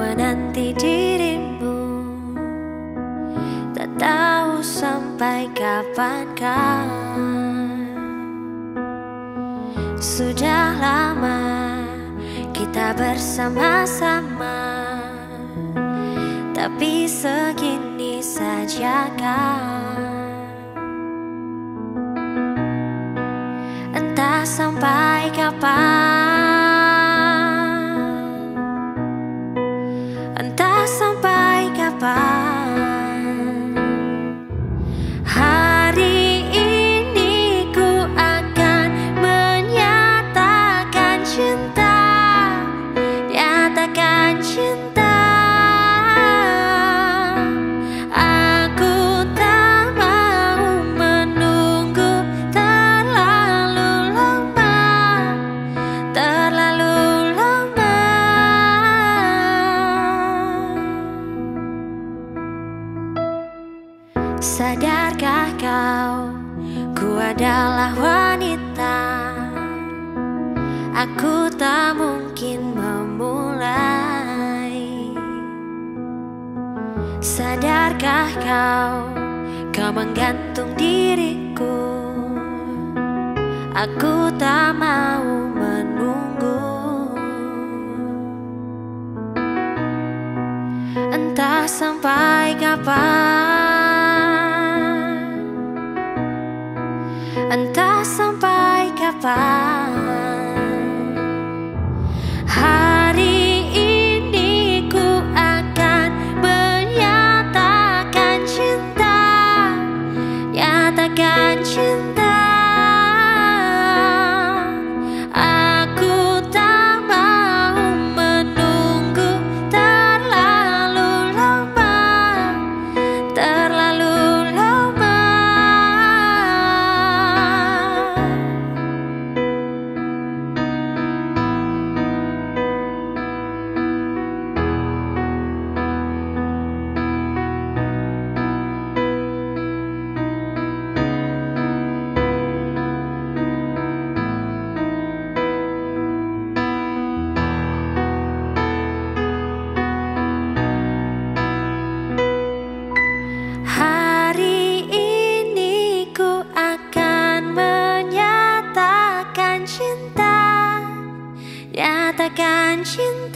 menanti dirimu, tak tahu sampai kapankah. Sudah lama kita bersama-sama, tapi segini saja kan. Entah sampai kapan, entah sampai kapan. Hari ini ku akan menyatakan cinta, nyatakan cinta. Aku tak mau menunggu terlalu lama, terlalu lama. Sadarkah kau, ku adalah wanita. Aku tak mungkin memulai. Sadarkah kau menggantung diriku. Aku tak mau menunggu. Entah sampai kapan, entah sampai kapan. Hari ini ku akan menyatakan cinta, nyatakan cinta. Aku tak mau menunggu terlalu lama, terlalu lama. Hari ini ku akan menyatakan cinta, nyatakan cinta.